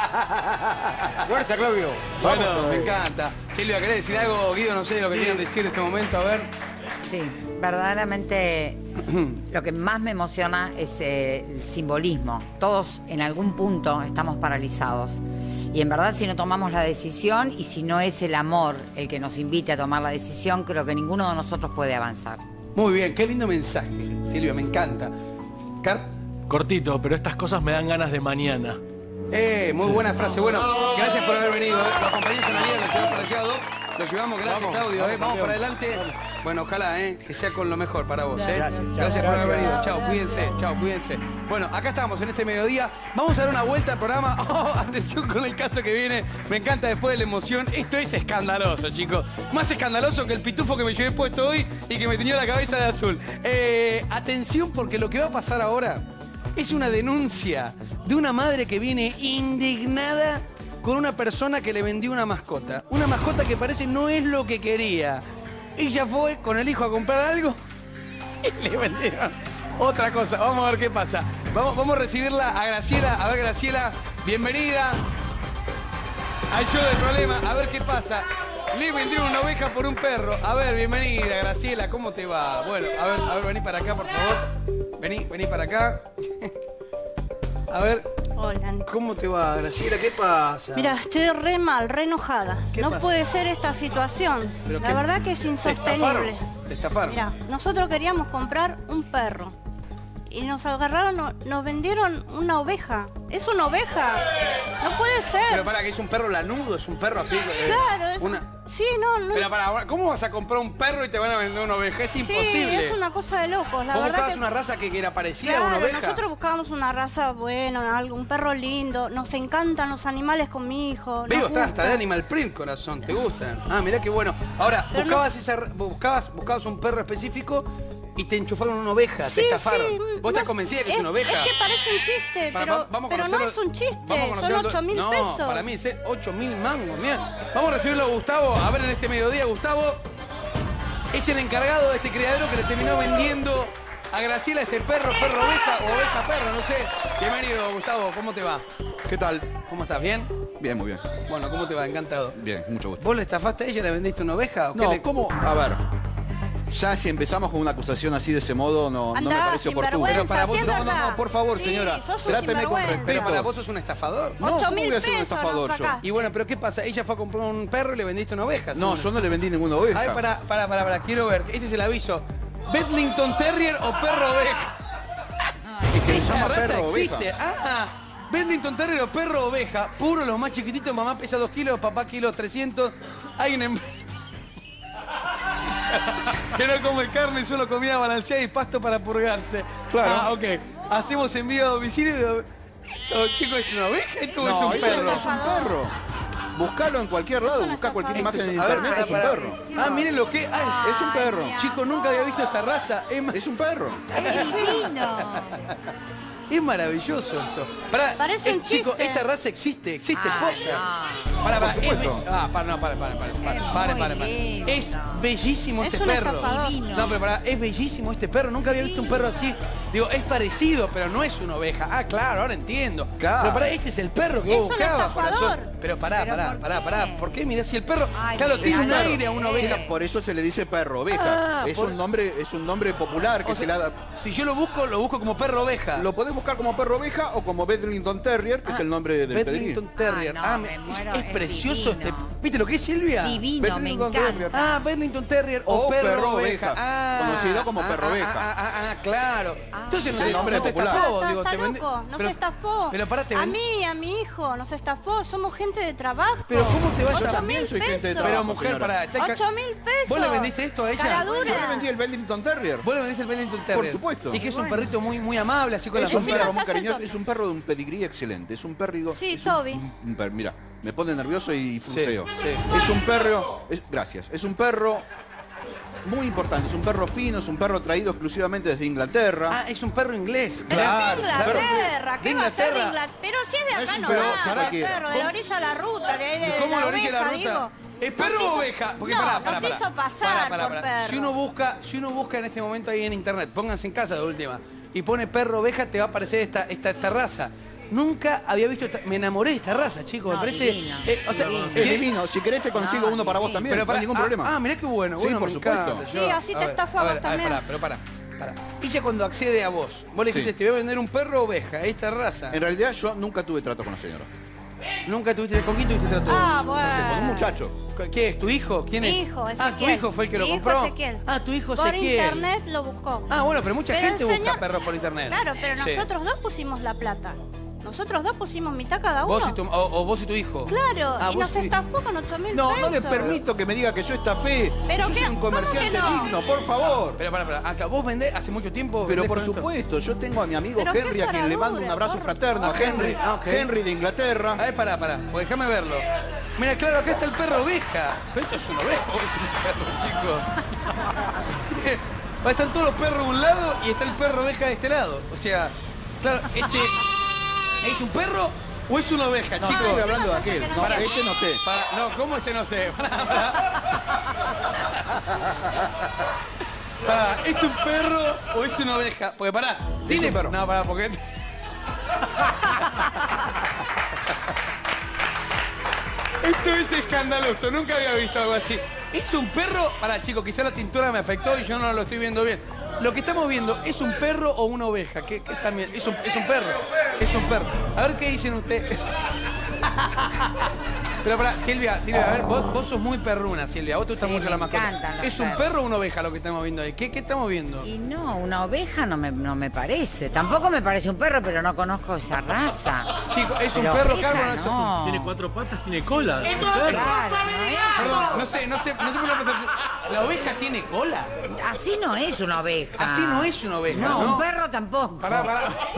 Fuerza, Claudio. Bueno, Vamos, me todavía. encanta. Silvia, ¿querés decir algo? Guido, no sé lo que quieran decir en este momento, a ver. Sí, verdaderamente lo que más me emociona es eh, el simbolismo. Todos en algún punto estamos paralizados. Y en verdad si no tomamos la decisión y si no es el amor el que nos invite a tomar la decisión, creo que ninguno de nosotros puede avanzar. Muy bien, qué lindo mensaje, Silvia, me encanta. Car Cortito, pero estas cosas me dan ganas de mañana. eh, muy buena frase. Bueno, gracias por haber venido. ¿eh? Los compañeros en la vida, los llevamos para allá, Doc. Los llevamos, gracias, Vamos, Claudio. vamos, ¿eh? Vamos campeón. para adelante. Bueno, ojalá, ¿eh? Que sea con lo mejor para vos, ¿eh? Gracias, chao. Gracias por haber Gracias. venido. Chao, cuídense, chao, cuídense. Bueno, acá estamos en este mediodía. Vamos a dar una vuelta al programa. Oh, atención con el caso que viene. Me encanta después de la emoción. Esto es escandaloso, chicos. Más escandaloso que el pitufo que me llevé puesto hoy y que me tenía la cabeza de azul. Eh, atención, porque lo que va a pasar ahora es una denuncia de una madre que viene indignada con una persona que le vendió una mascota. Una mascota que parece no es lo que quería. Ella fue con el hijo a comprar algo y le vendieron otra cosa. Vamos a ver qué pasa. Vamos, vamos a recibirla a Graciela. A ver, Graciela, bienvenida al show del problema. A ver qué pasa. Le vendieron una oveja por un perro. A ver, bienvenida, Graciela. ¿Cómo te va? Bueno, a ver, a ver, vení para acá, por favor. Vení, vení para acá. A ver, Hola. ¿cómo te va, Graciela? ¿Qué pasa? Mira, estoy re mal, re enojada. ¿Qué No pasa? puede ser esta situación. ¿Pero La qué? verdad que es ¿Te estafaron? insostenible. ¿Te estafaron? Mira, nosotros queríamos comprar un perro. Y nos agarraron, no- nos vendieron una oveja. Es una oveja. No puede ser. Pero para, que es un perro lanudo, es un perro así. eh, Claro, es una... Sí, no, no. Pero para, ¿cómo vas a comprar un perro y te van a vender una oveja? Es Sí, imposible. es una cosa de locos. La ¿Vos verdad buscabas que una raza que, que era parecida a una Claro, oveja? nosotros buscábamos una raza buena, algo, un perro lindo. Nos encantan los animales con mi hijo. Veo, nos está hasta gusta. de Animal Print, corazón, ¿te gustan? Ah, mirá qué bueno. Ahora, Pero buscabas, esa, buscabas, buscabas un perro específico y te enchufaron una oveja, Sí, te estafaron. sí, ¿Vos estás no- convencida que es, una oveja? Es que parece un chiste, Para, pero, va- vamos a pero no conocerlo- es un chiste. vamos a Son conocerlo- ocho mil no, pesos. para mí es ocho mil mangos, mira. Vamos a recibirlo a Gustavo, a ver en este mediodía, Gustavo. Es el encargado de este criadero que le terminó vendiendo a Graciela este perro, perro oveja o oveja perro, no sé. Bienvenido, Gustavo, ¿cómo te va? ¿Qué tal? ¿Cómo estás? ¿Bien? Bien, muy bien. Bueno, ¿cómo te va? Encantado. Bien, mucho gusto. ¿Vos le estafaste a ella? ¿Le vendiste una oveja? ¿O qué No, le- ¿cómo? A ver. Ya si empezamos con una acusación así de ese modo, no, no me Andá, parece oportuno. sinvergüenza, Pero para vos- sí es no, no, verdad. no, por favor, Sí, señora, sos un tráteme con sinvergüenza. respeto. Pero para vos sos un estafador. No, Ocho ¿cómo mil voy a ser un pesos estafador nos yo? sacaste. Y bueno, pero ¿qué pasa? Ella fue a comprar un perro y le vendiste una oveja. No, seguro. yo no le vendí ninguna oveja. A ver, para, para, para, para, quiero ver. Este es el aviso. ¿Bedlington Terrier o perro oveja? Es que se La llama raza perro existe. oveja. Ah, Bedlington Terrier o perro oveja, puro, los más chiquititos, mamá pesa dos kilos, papá kilos trescientos. Hay un hembra que no come carne, solo comida balanceada y pasto para purgarse. Claro. Ah, ok. Hacemos envío a domicilio. Esto, chico, es una oveja, esto No, es un eso perro. no es un perro. Buscalo en cualquier lado, busca cualquier imagen en A ver, internet, es un para- perro. Ah, miren lo que. Ah, Es un perro. chico, nunca había visto esta raza. Es, ma- Es un perro. Es lindo. es maravilloso esto. Pará, Parece eh, un chico, chiste. esta raza existe, existe, Ay, posta. Para, para, Por es supuesto. be- ah, para, no, para, para, para, para, Es para, muy para, para. lindo. Es bellísimo Es este un perro. estafador. Divino. No, pero para, es bellísimo este perro. Nunca había visto un perro así. Digo, es parecido, pero no es una oveja. Ah, claro, ahora entiendo. Claro. Pero pará, este es el perro que Es vos un buscabas, estafador. corazón. Pero pará, ¿Pero pará, por pará, qué? pará. ¿Por qué? Mirá, si el perro, Ay, claro, mira, tiene un perro. aire a una Mira, oveja. por eso se le dice perro oveja. Ah, es por- un nombre, es un nombre popular que O se sea, le da. Si yo lo busco, lo busco como perro oveja. Lo podés buscar como perro oveja o como Bedlington Terrier, que es el nombre del Bedlington pedigrí. Terrier. Ah, Ah, no, me- me es, muero, es es precioso divino. este. ¿Viste lo que es, Silvia? Divino, me Bedlington encanta. Terrier. Ah, Bedlington Terrier o, O perro, perro oveja. oveja, Ah, conocido como ah, perro ah, oveja. Ah, ah, ah, claro. Entonces Es no, el te- nombre no te popular. estafó, Está, digo, está te vende- loco, nos pero- estafó. Pero pará, te A vende- mí, a mi hijo, nos estafó. Somos gente de trabajo. Pero ¿cómo te va a Ocho estafar? mil Soy gente de pesos. trabajo. Pero mujer, señora. pará. está ca- Ocho mil pesos. ¿Vos le vendiste esto a ella? Cara Yo dura. le vendí el Bedlington Terrier. Vos le vendiste el Bedlington Terrier. supuesto. Y que es un perrito muy, muy amable, así con la Es un familia. perro nos muy hace el cariñoso, toque. es un perro de un pedigrí excelente. Es un perro. Sí, es un- Toby. un per- mira, me pone nervioso y frunceo. sí. Es un perro. es- gracias. Es un perro muy importante. Es un perro fino, es un perro traído exclusivamente desde Inglaterra. Ah, es un perro inglés. Pero Claro, de es un perro Inglaterra, ¿qué de va a ser de Inglaterra. Inglaterra? Pero si es de No acá es un no perro va, que el cualquiera. perro, de la orilla a la ruta, de, de ¿Cómo la la orilla de la oveja, ruta? digo. ¿Es perro Nos o hizo- oveja? Porque no, pará, pará, nos pará. hizo pasar Pará, pará, por pará. perro. Si uno busca, si uno busca en este momento ahí en internet, pónganse en casa de última, y pone perro oveja, te va a aparecer esta, esta, esta raza. Nunca había visto esta, me enamoré de esta raza, chicos. No, me parece. divino, eh, o sea, divino. Es eh, divino. Si querés te consigo No, uno para vos divino. también. Pero no para, hay ningún ah, problema. Ah, mirá qué bueno. Sí, bueno, por me supuesto. encanta. Sí, Yo- así te a ver, estafamos a ver, a ver, también. pará, pero pará, pará. Ella cuando accede a vos, vos le dijiste, Sí. te voy a vender un perro oveja, esta raza. En realidad yo nunca tuve trato con la señora. Nunca tuviste, ¿con quién tuviste trato? Ah, No sé, con un bueno. muchacho. ¿Qué es? ¿Tu hijo? ¿Quién Mi es? hijo, Ah, tu Ezequiel. hijo fue el que lo Mi hijo compró. Ezequiel. Ah, tu hijo Por Ezequiel. internet lo buscó. Ah, bueno, pero mucha Pero gente el busca señor- perros por internet. Claro, pero Sí. nosotros dos pusimos la plata. Nosotros dos pusimos mitad cada uno. Vos y tu, o, o vos y tu hijo. Claro, Ah, y vos nos y- estafó con ocho mil No, pesos. no le permito que me diga que yo estafé. ¿Pero yo qué? soy un ¿Cómo comerciante que no? digno, por favor. Pero para, para, acá vos vendés hace mucho tiempo. Pero vendés por con esto? supuesto, yo tengo a mi amigo Pero qué Henry, a quien le mando un caradura, abrazo por fraterno. A favor. Henry, Ah, ok. Henry de A Inglaterra. ver, pará, pará, pues déjame verlo. Mira, claro, acá está el perro oveja. Pero esto es una oveja o es un perro, chicos. Ahí están todos los perros de un lado y está el perro oveja de este lado. O sea, claro, este. ¿Es un perro o es una oveja, No, chicos? estoy hablando de no sé aquel. que no No, sé. este no sé. Pará, no, ¿cómo este no sé? Pará, pará. Pará, ¿es un perro o es una oveja? Porque pará, tiene. un perro. No, pará, porque. Esto es escandaloso, nunca había visto algo así. ¿Es un perro? Pará, chicos, quizá la tintura me afectó y yo no lo estoy viendo bien. Lo que estamos viendo, ¿es un perro o una oveja? ¿Qué, qué están viendo? Es un, es un perro. Es un perro. A ver qué dicen ustedes. Pero pará, Silvia, Silvia, a ver, vos, vos sos muy perruna, Silvia. Vos te gusta Sí, mucho me la mascota. encantan los ¿Es un perros. perro o una oveja lo que estamos viendo ahí? ¿Qué, qué estamos viendo? Y no, una oveja no me, no me parece. Tampoco me parece un perro, pero no conozco esa raza. Chicos, ¿es un Pero perro, oveja, Carlos? No, eso es un- no. Tiene cuatro patas, tiene cola. Es un perro. Claro, no es. Perdón, no sé, no sé, no sé por qué ¿la oveja tiene cola? Así no es una oveja. Así no es una oveja, No, ¿no? un perro tampoco. Pará, pará.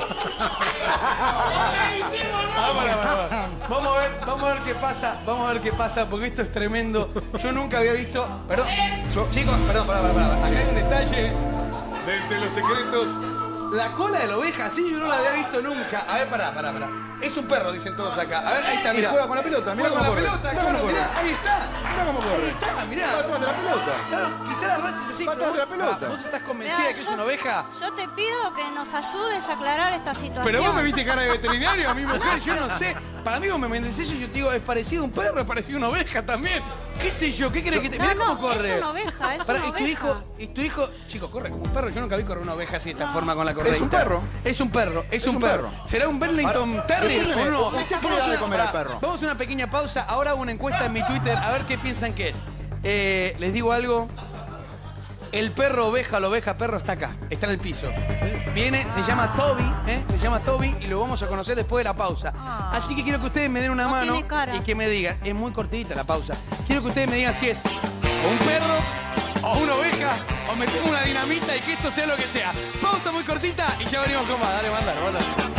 Ah, pará, pará, pará. Vamos a ver, vamos a ver qué pasa, vamos a ver qué pasa, porque esto es tremendo. Yo nunca había visto. Perdón, yo- chicos, perdón, pará, pará, pará. Acá hay un detalle desde los secretos. La cola de la oveja, así yo no la había visto nunca. A ver, pará, pará, pará. Es un perro, dicen todos acá. A ver, ahí está, Y mira. juega con la pelota, mirá Juega cómo con la corre. pelota, Mirá claro, cómo mirá, corre. ahí está. Mirá cómo corre. Ahí está, mirá. Va atrás de la pelota. Claro, quizá la raza es así. Va pero atrás de la vos- pelota. ah, ¿Vos estás convencida Mirá, de que es yo- una oveja? Yo te pido que nos ayudes a aclarar esta situación. Pero vos me viste cara de veterinario, a mi mujer, yo no sé. Para mí vos me vendés eso y yo te digo, es parecido a un perro, es parecido a una oveja también. ¿Qué sé yo? ¿Qué querés que te...? No, Mirá no, cómo corre. es una oveja, es Pará, una y tu oveja. hijo, y tu hijo, chico, corre como un perro. Yo nunca vi correr una oveja así de esta forma con la correa. Es un perro. Es un perro, es, un, un perro. perro. ¿Será un Bedlington Ahora, Terrier o escúcheme, no? ¿usted qué le Vamos da a de una- comer al pará, perro? Vamos a una pequeña pausa. Ahora hago una encuesta en mi Twitter a ver qué piensan que es. Eh, les digo algo. El perro oveja, la oveja perro está acá, está en el piso. Viene, se llama Toby, ¿eh? Se llama Toby y lo vamos a conocer después de la pausa. Así que quiero que ustedes me den una No mano tiene cara. y que me digan, es muy cortita la pausa. Quiero que ustedes me digan si es o un perro, o una oveja, o metemos una dinamita y que esto sea lo que sea. Pausa muy cortita y ya venimos con más. Dale, mandar, mandar.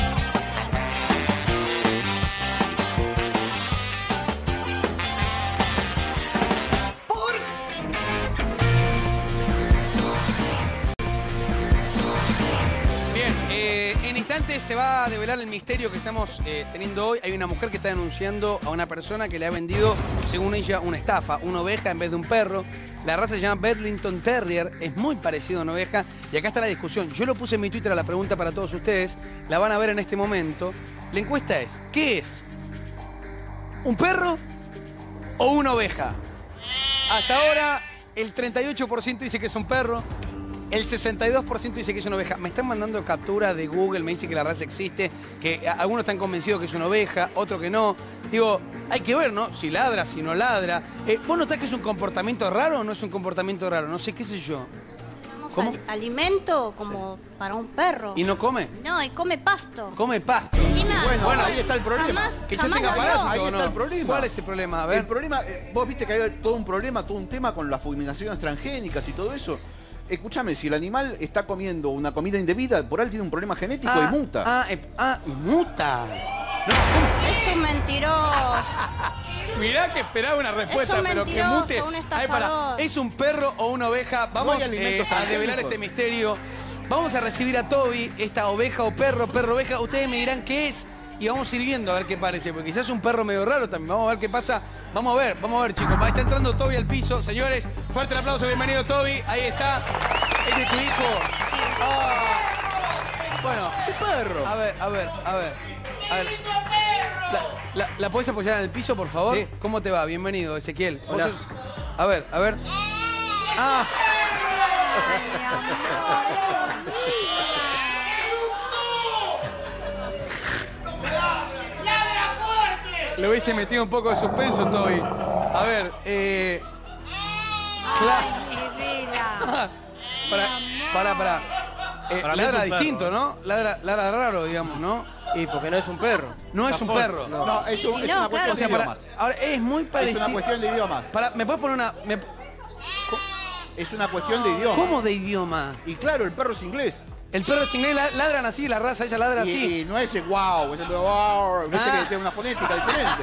En instantes se va a develar el misterio que estamos eh, teniendo hoy. Hay una mujer que está denunciando a una persona que le ha vendido, según ella, una estafa, una oveja en vez de un perro. La raza se llama Bedlington Terrier, es muy parecido a una oveja. Y acá está la discusión. Yo lo puse en mi Twitter a la pregunta para todos ustedes. La van a ver en este momento. La encuesta es, ¿qué es? ¿Un perro o una oveja? Hasta ahora, el treinta y ocho por ciento dice que es un perro. El sesenta y dos por ciento dice que es una oveja. Me están mandando captura de Google, me dice que la raza existe, que algunos están convencidos que es una oveja, otros que no. Digo, hay que ver, ¿no? Si ladra, si no ladra. Eh, ¿Vos notás que es un comportamiento raro o no es un comportamiento raro? No sé, qué sé yo. ¿Cómo? Al- alimento como sí. para un perro. ¿Y no come? No, y come pasto. Come pasto. Encima, Bueno, bueno, ahí está el problema. Jamás, Que ya jamás tenga lo vio. parásito, Ahí ¿o está no? el problema. ¿Cuál es el problema? A ver. El problema, eh, vos viste que hay todo un problema, todo un tema con las fulminaciones transgénicas y todo eso. Escúchame, si el animal está comiendo una comida indebida, por ahí tiene un problema genético ah, y muta. Ah, eh, ah, muta. Es un mentiroso. Mirá que esperaba una respuesta, Es un pero que mentiroso, mute. un Ahí estafador. para. ¿Es un perro o una oveja? Vamos hay alimentos eh, a develar transgénicos. este misterio. Vamos a recibir a Toby, esta oveja o perro, perro oveja. Ustedes me dirán qué es y vamos a ir viendo a ver qué parece, porque quizás es un perro medio raro también. Vamos a ver qué pasa. Vamos a ver, vamos a ver, chicos. Va, está entrando Toby al piso. Señores, fuerte el aplauso. Bienvenido, Toby. Ahí está. Este es tu hijo. Ah. Bueno, ¡Es un perro! a ver, a ver, a ver. A ver. La, la, ¿La podés apoyar en el piso, por favor? Sí. ¿Cómo te va? Bienvenido, Ezequiel. ¿Vos Hola. sos- A ver, a ver. Ah. Le hubiese metido un poco de suspenso, Toby. A ver, eh... Claro. Para, para, para. Eh, Para mí es ladra un perro, distinto, ¿eh? ¿no? Ladra, ladra raro, digamos, ¿no? Y porque no es un perro. No es un perro. No, no, es, un- es No, una cuestión O sea, de para, idiomas. ahora es muy Es parecido. una cuestión de idiomas. Para, ¿me puedes poner una...? me- Es una cuestión de idiomas. ¿Cómo de idioma? Y claro, el perro es inglés. El perro es inglés, la- ladran así, la raza, ella ladra Y, así. y no es el wow, es el wow. Viste Ah. que tiene una fonética diferente.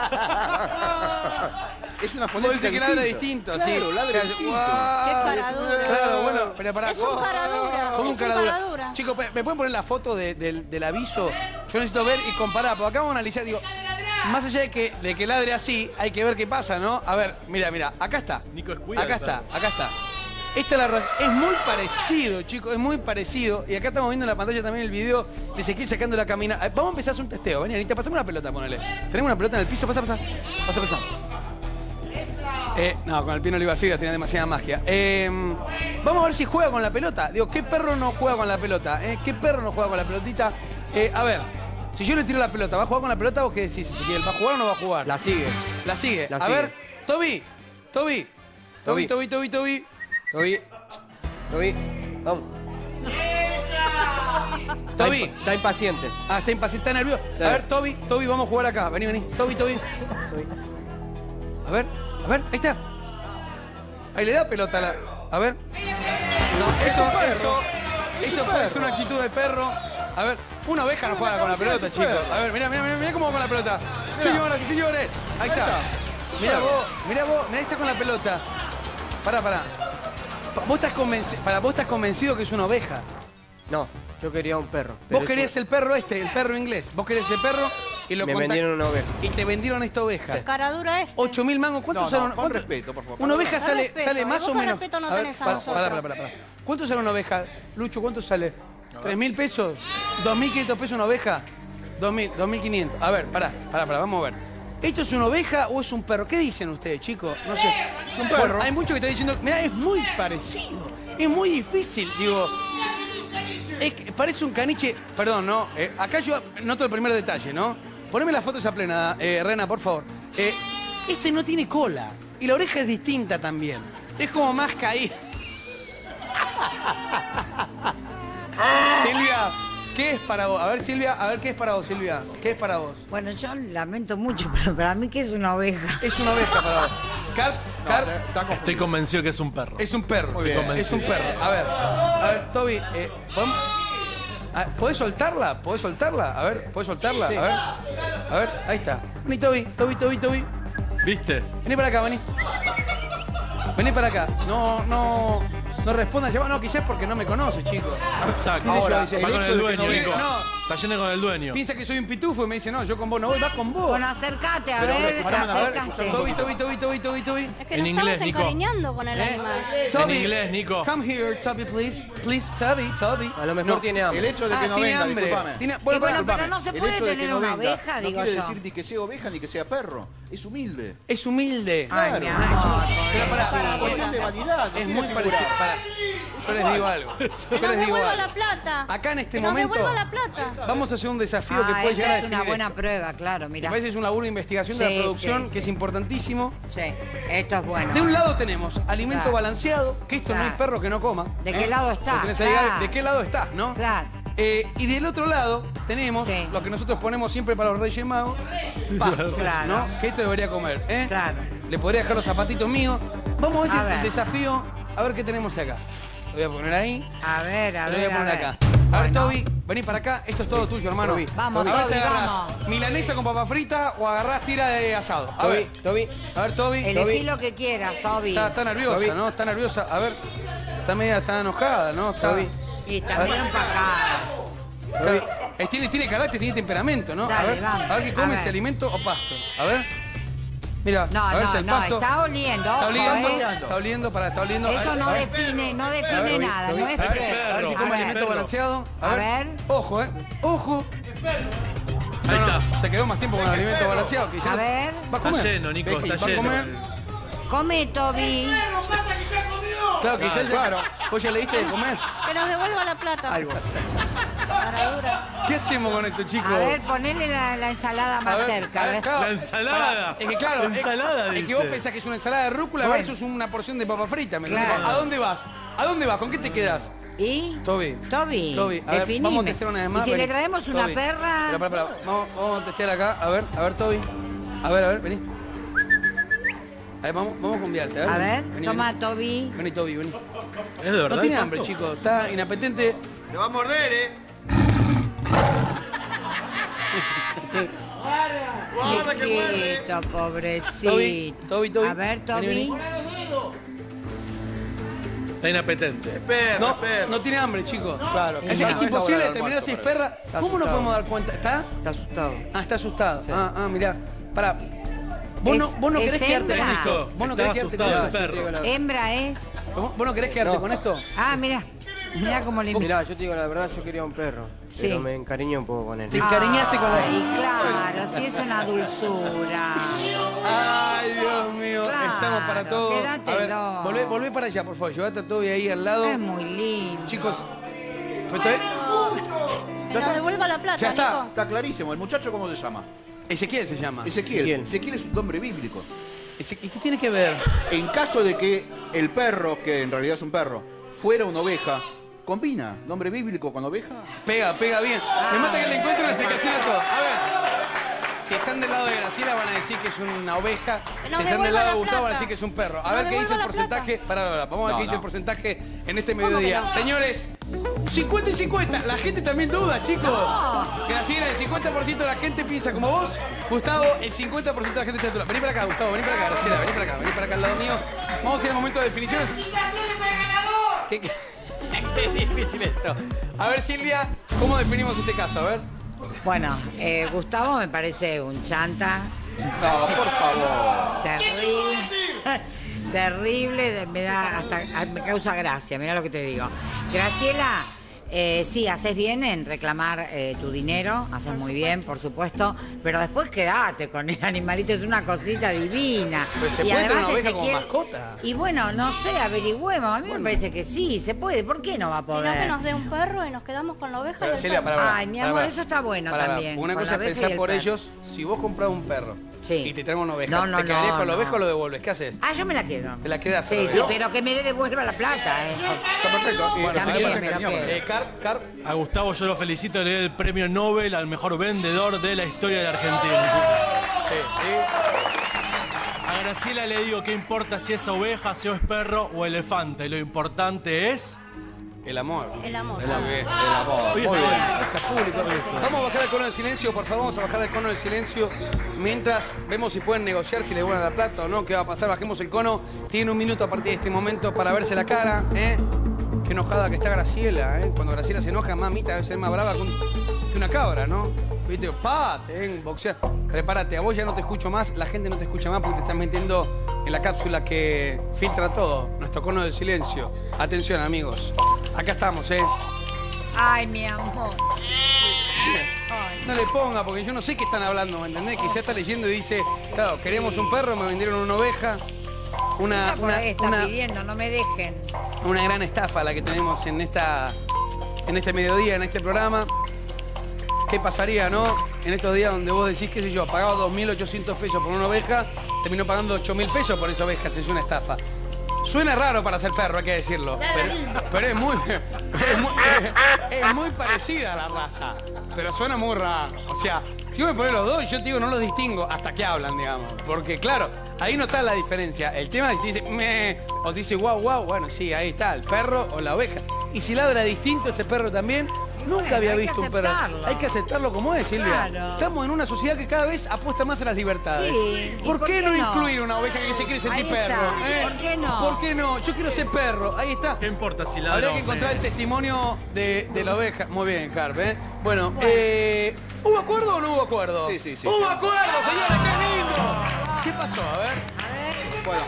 Es una Vos fonética decís que ladra distinto, así. Claro, ladra Claro, distinto. guau. Qué cara dura. Claro, bueno, pero pará. Es un cara dura. ¿Cómo un es cara un dura? cara dura. Chicos, ¿me pueden poner la foto de- del, del aviso? Yo necesito ver y comparar, porque acá vamos a analizar, digo, más allá de que, de que ladre así, hay que ver qué pasa, ¿no? A ver, mira, mira, acá está. Nico es cuida Acá el está, perro. acá está. Esta es la razón. Es muy parecido, chicos, es muy parecido. Y acá estamos viendo en la pantalla también el video de Ezequiel sacando la camina. Eh, Vamos a empezar a hacer un testeo. Vení, Anita, pasame una pelota, ponele. Tenemos una pelota en el piso, pasa, pasa. Pasa, pasa. Eh, no, con el pie no le iba a seguir, tiene demasiada magia. Eh, vamos a ver si juega con la pelota. Digo, ¿qué perro no juega con la pelota? Eh, ¿Qué perro no juega con la pelotita? Eh, a ver, si yo le tiro la pelota, ¿va a jugar con la pelota o qué decís, Ezequiel? ¿Va a jugar o no va a jugar? La sigue. La sigue. La a sigue. ver, Toby, Toby. Toby, Toby. Toby, Toby, Toby. Toby. Toby. Vamos. Está Toby. impa- Está impaciente. Ah, está impaciente, está nervioso. A Claro. ver, Toby, Toby, vamos a jugar acá. Vení, vení. Toby, Toby. A ver, a ver, ahí está. Ahí le da pelota a la. A ver. No, eso, eso, eso puede ser una actitud de perro. A ver, una oveja no juega con la pelota, chicos. A ver, mirá, mirá, mirá, mirá cómo va con la pelota. Señoras y señores, ahí está. Mirá vos, mirá vos, mirá, ahí está con la pelota. Pará, pará. Pa- Vos estás convencido, para vos estás convencido que es una oveja. No, yo quería un perro. pero Vos es querés el perro este, el perro inglés. Vos querés el perro y lo Me contact- vendieron una oveja. Y te vendieron esta oveja. Cara dura este. ocho mil mangos. ¿Cuánto No, sale no, una- con cuánto- respeto, por favor. Una oveja Con sale, respeto, sale y más vos o con menos. respeto no A ver, tenés a pará, nosotros. pará, pará, pará, pará. ¿Cuánto sale una oveja? Lucho, ¿cuánto sale? ¿Tres mil pesos? ¿Dos mil quinientos pesos una oveja? Dos mil, dos mil quinientos. A ver, pará, pará, pará, vamos a ver. ¿Esto es una oveja o es un perro? ¿Qué dicen ustedes, chicos? No sé. Es un perro. Hay muchos que están diciendo, mira, es muy parecido. Es muy difícil, digo. Es que parece un caniche. Perdón, ¿no? Eh, acá yo noto el primer detalle, ¿no? Poneme la foto esa plena, eh, Rena, por favor. Eh, este no tiene cola. Y la oreja es distinta también. Es como más caída. Silvia, ¿qué es para vos? A ver, Silvia, a ver, ¿qué es para vos, Silvia? ¿Qué es para vos? Bueno, yo lamento mucho, pero para mí que es una oveja. Es una oveja para vos. Car, Car, No, está confundido. Estoy convencido que es un perro. es un perro. Muy bien. Es un perro. A ver, a ver, Toby, eh, ¿podemos- a- ¿podés soltarla? ¿Podés soltarla? A ver, ¿podés soltarla? A ver, a ver, ahí está. Vení, Toby, Toby, Toby, Toby. ¿Viste? Vení para acá, vení. Vení para acá. No, no, no responda. Llama, no, quizás porque no me conoce, chicos. Exacto. ¿Qué sé yo? Ahora, Dice, el Va con hecho el de que dueño, no Nico. venga- no. Está yendo con el dueño. Piensa que soy un pitufo y me dice, no, yo con vos no voy, vas con vos. Bueno, acércate, a Pero, ver, pará, a ver, acércate. Toby, Toby, Toby, Toby, Toby, Toby. Es que En nos inglés, estamos Nico. encariñando con el ¿Eh? animal. Toby, En inglés, Nico. Come here, Toby, please. Please, Toby, Toby. A lo mejor No. tiene hambre. El hecho de que Ah, no tiene venga, hambre. discúlpame. Tiene- Y bueno, bueno, discúlpame. pero no se El puede hecho de que tener no una venga oveja, no digo quiere yo. decir ni que sea oveja ni que sea perro. Es humilde. Es humilde. Ay, Claro. mi Ah, amor. es un- pero pará, Para eh, cuestión de vanidad. no es quiere muy figurar. parecido. Pará. Yo les digo algo. Que Yo nos les digo devuelva algo. la plata. Acá en este Que nos momento devuelva la plata. vamos a hacer un desafío que Ah, puede llegar a esta es una definir buena esto. prueba, claro, Me mira. parece que es un laburo de investigación de la Sí, producción sí, que es sí. importantísimo. Sí, esto es bueno. De un lado tenemos alimento Claro. balanceado, que esto no hay Claro. perro que no coma. ¿De qué lado está? Lo tenés ahí, Claro. ¿de qué lado estás, no? Claro. Eh, y del otro lado tenemos Sí. lo que nosotros ponemos siempre para los Reyes Magos, pasto, Claro. ¿no? Que esto debería comer, ¿eh? Claro. Le podría dejar los zapatitos míos. Vamos a ver si A el ver. desafío, a ver qué tenemos acá. Lo voy a poner ahí, A ver, a lo voy ver, a poner a ver. acá. A ver, Bueno, Toby, vení para acá. Esto es todo tuyo, hermano. Toby, Vamos, a ver Toby, si agarrás vamos. milanesa con papa frita o agarrás tira de asado. A Toby, ver, Toby. a ver, Toby. Elegí Toby. lo que quieras, Toby. Está, está nerviosa, Toby. ¿no? Está nerviosa. A ver, está media, está enojada, ¿no? Está, Toby. Y también para acá. está- eh, tiene, tiene carácter, tiene temperamento, ¿no? a Dale, ver, vamos. a ver qué come, A ver. si alimento o pasto. A ver. Mira, No, a ver no, si el no, pasto. está oliendo, Está ojo, oliendo, ¿eh? está oliendo, para, está oliendo. Eso A ver, no a ver. define, no A define ver, nada, Toby, no es a ver, perro. a ver si A come ver. alimento balanceado. A ver. Ojo, ¿eh? Ojo. No, Ahí no, está. se quedó más tiempo con el alimento balanceado. Que ya A no- ver. Va a comer. Está lleno, Nico, Becky, está va a lleno. comer. Come, Toby. Claro, que ya, Claro. vos ya le diste de comer. Que nos devuelva la plata. Algo. Para dura. ¿Qué hacemos con esto, chicos? A ver, ponele la, la ensalada A más ver, cerca. a a ver, ver. claro. La ensalada. Es que claro, es- Ensalada, es, que dice. vos pensás que es una ensalada de rúcula Bueno. versus una porción de papa frita, ¿me Claro. entendés? ¿A dónde vas? ¿A dónde vas? ¿Con qué te quedas? ¿Y? Toby. Toby, Toby, a ver, definime. vamos a testear una vez más. Y si vení. le traemos una Toby. perra... Espera, espera, espera. Vamos, vamos a testear acá. A ver, a ver, Toby. A ver, a ver, vení. A ver, vamos, vamos a cambiarte. A ver, A vení, ver, vení, toma, vení. Toby. Vení, Toby, vení. ¿Es de verdad? No tiene el hambre, pasto? chico. Está inapetente. Te va a morder, ¿eh? Guarda que muerde. Chiquito, pobrecito. Toby, Toby, Toby. A ver, Toby. Vení, vení. Está inapetente. Perro, No, perro. no tiene hambre, chico. Claro. Es, esa es no la imposible hora del determinar almuerzo si es para él. perra. Está ¿Cómo nos asustado. podemos dar cuenta? ¿Está? Está asustado. Ah, está asustado. Sí. Ah, ah, mirá. Pará. ¿Vos Es- no, vos no es querés quedarte con hembra. esto? ¿Vos no Está querés quedarte con asustado el esto? Yo te digo perro. la- Hembra es... ¿Vos vos no querés quedarte No. con esto? Ah, mira. Mira cómo le... Mirá, yo te digo la verdad, yo quería un perro. Sí. Pero me encariñé un poco con él. Te encariñaste con la... Ay, claro, sí es una dulzura. Ay, Dios mío. Claro, Estamos para todo. A ver, quédatelo. volvé, volvé para allá, por favor. Llevate a Toby ahí al lado. Es muy lindo. Chicos, pues esto es- Que nos devuelva la plata, Ya está. Nico. Está clarísimo. ¿El muchacho cómo se llama? Ezequiel se llama. Ezequiel. Ezequiel. Ezequiel es un nombre bíblico. Eze- ¿Y qué tiene que ver? En caso de que el perro, que en realidad es un perro, fuera una oveja, ¿combina nombre bíblico con oveja? Pega, pega bien. Me mata que le encuentre una explicación a todo. A ver. Si están del lado de Graciela van a decir que es una oveja. Que Si nos están del devuelva lado de la Gustavo van a plata. decir que es un perro. A Que ver nos qué dice el devuelva la porcentaje. Pará, pará, vamos a ver No, qué dice no. el porcentaje en este ¿Cómo que mediodía. no? Señores, cincuenta y cincuenta. La gente también duda, chicos. Graciela, el cincuenta por ciento de la gente piensa como vos. Gustavo, el cincuenta por ciento de la gente está duda. Vení para acá, Gustavo, vení para acá, Graciela, vení para acá, vení para acá al lado mío. Vamos a ir al momento de definiciones. ¿Qué, qué? Qué difícil esto. A ver, Silvia, ¿cómo definimos este caso? A ver. Bueno, eh, Gustavo me parece un chanta. No, por favor. Terrible. Terrible, de- me da hasta ah, me causa gracia, mira lo que te digo. Graciela, eh, sí, haces bien en reclamar eh, tu dinero, haces muy bien, por supuesto, pero después quedate con el animalito, es una cosita divina. Pero se Y puede tener además una oveja como Ezequiel- mascota. Y bueno, no sé, averigüemos, a mí me parece que sí, se puede, ¿por qué no va a Si no, poder? que nos dé un perro y nos quedamos con la oveja y el Graciela, perro. para, para, Ay, mi para, amor, para. eso está bueno Para, para. también, Una con cosa la es oveja y pensar el por perro. ellos. Si vos comprás un perro Sí. y te traemos una oveja. No, no, ¿Te quedarías no, con la no. oveja o lo devuelves? ¿Qué haces? Ah, yo me la quedo. ¿Te la quedas? Sí, sí, pero que me devuelva la plata, ¿eh? Está perfecto. Y Bueno, si también querés me lo engañamos. quedo. Eh, Carp, Carp. A Gustavo yo lo felicito, le doy el premio Nobel al mejor vendedor de la historia de Argentina. Sí, sí. A Graciela le digo, ¿qué importa si es oveja, si es perro o elefante? Lo importante es... El amor. El amor. Muy bien. El amor. Oye, Muy bien. Está público. Vamos a bajar el cono del silencio, por favor, vamos a bajar el cono del silencio. Mientras vemos si pueden negociar, si le vuelven a dar plata o no, qué va a pasar. Bajemos el cono. Tienen un minuto a partir de este momento para verse la cara, ¿eh? Qué enojada que está Graciela, ¿eh? Cuando Graciela se enoja, mamita debe ser más brava que, un- que una cabra, ¿no? Viste, pa, te ven boxear. Prepárate, a vos ya no te escucho más, la gente no te escucha más porque te están metiendo en la cápsula que filtra todo, nuestro cono del silencio. Atención, amigos. Acá estamos, ¿eh? Ay, mi amor. No le ponga, porque yo no sé qué están hablando, ¿me entendés? Que ya está leyendo y dice, claro, queremos un perro, me vendieron una oveja. Una, Ella por una, ahí está una, pidiendo, no me dejen. una gran estafa la que tenemos en esta en este mediodía, en este programa. ¿Qué pasaría, no? En estos días donde vos decís, qué sé yo, pagaba dos mil ochocientos pesos por una oveja, terminó pagando ocho mil pesos por esa oveja, es una estafa. Suena raro para ser perro, hay que decirlo. Pero, pero es, muy, es, muy, es, es muy parecida a la raza. Pero suena muy raro. O sea, si vos me pones los dos, yo te digo, no los distingo hasta que hablan, digamos. Porque, claro, ahí no está la diferencia. El tema es que te dice, me, o te dice, guau, guau, bueno, sí, ahí está, el perro o la oveja. Y si ladra distinto este perro también, nunca bueno, había hay que visto un perro. aceptarlo. Hay que aceptarlo como es, Silvia. Claro. Estamos en una sociedad que cada vez apuesta más a las libertades. Sí, ¿y ¿Por, por qué, qué no, no? incluir una oveja que se quiere sentir Ahí está. perro? ¿eh? ¿Por qué no? ¿Por qué no? Yo quiero ser perro. Ahí está. ¿Qué importa si la Habría que encontrar el testimonio de, de la oveja. Muy bien, Carp, ¿eh? Bueno, eh, ¿hubo acuerdo o no hubo acuerdo? Sí, sí, sí. ¡Hubo acuerdo, señores! ¡Qué lindo! ¿Qué pasó? A ver. Bueno,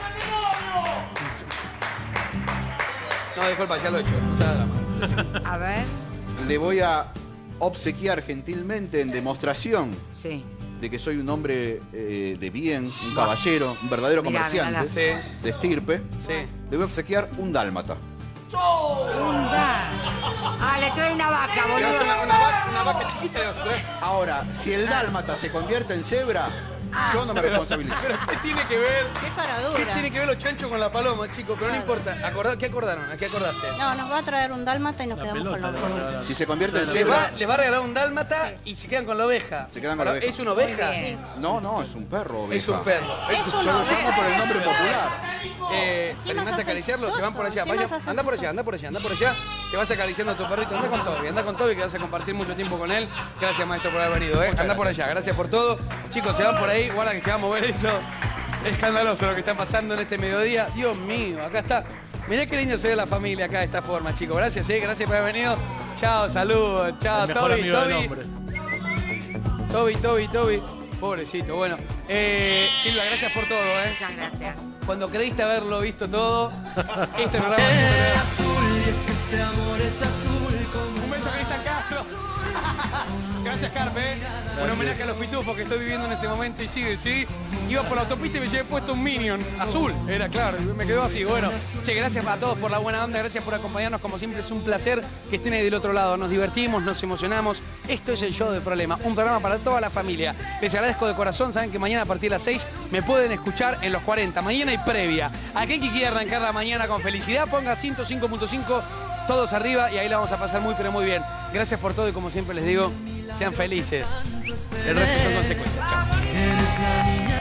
No, disculpa, ya lo he hecho. No te da drama. A ver, le voy a obsequiar gentilmente en demostración sí. de que soy un hombre eh, de bien, un caballero, un verdadero Mirá, comerciante mirá. de estirpe. Sí. Le voy a obsequiar un dálmata. Un da. Ah, le trae una vaca, Le vas a boludo. una, una vaca, una vaca chiquita le vas a traer. Ahora, si el dálmata se convierte en cebra, yo no me responsabilizo. Pero ¿qué tiene que ver? Qué cara ¿Qué dura. tiene que ver los chanchos con la paloma, chicos? Pero no importa. Acordá- ¿Qué acordaron? ¿A qué acordaste? No, nos va a traer un dálmata y nos La quedamos con pelota los le va a dos. regalar. Si se convierte en Les va, cebra, les va a regalar un dálmata y se quedan con la oveja. Se quedan con la Ahora, oveja. ¿Es una oveja? Muy bien. no, no, es un perro oveja. Es un perro. Es Yo una lo llamo oveja. por el nombre popular. Eh, Encima ¿Te animás se a hace acariciarlo? Se van por allá. chistoso, Vaya, encima se hace anda por allá, chistoso. anda por allá, anda por allá. Te vas acariciando a tu perrito. Anda con Toby, anda con Toby que vas a compartir mucho tiempo con él. Gracias, maestro, por haber venido. ¿eh? Anda por allá, gracias por todo. Chicos, se van por ahí. Guarda que se va a mover eso. Escandaloso lo que está pasando en este mediodía. Dios mío, acá está. Mirá qué lindo se ve la familia acá de esta forma, chicos. Gracias, ¿eh? Gracias por haber venido. Chao, saludos. Chao, El mejor Toby, amigo del Toby. hombre. Toby, Toby, Toby. Pobrecito, bueno. Eh, Silvia, gracias por todo, ¿eh? Muchas gracias. Cuando creíste haberlo visto todo, este programa siempre... Un beso a Cristian Castro. Gracias, Carpe. Un homenaje a los pitufos que estoy viviendo en este momento y sigue, sí. Iba por la autopista y me llevé puesto un Minion azul. Era claro, y me quedó así. Bueno, che, gracias a todos por la buena onda, gracias por acompañarnos. Como siempre, es un placer que estén ahí del otro lado. Nos divertimos, nos emocionamos. Esto es el Show de Problema, un programa para toda la familia. Les agradezco de corazón. Saben que mañana a partir de las seis me pueden escuchar en los cuarenta. Mañana y previa. Aquel que quiera arrancar la mañana con felicidad, ponga ciento cinco punto cinco todos arriba y ahí la vamos a pasar muy, pero muy bien. Gracias por todo y como siempre les digo, sean felices. El resto son consecuencias. Chao. Eres la niña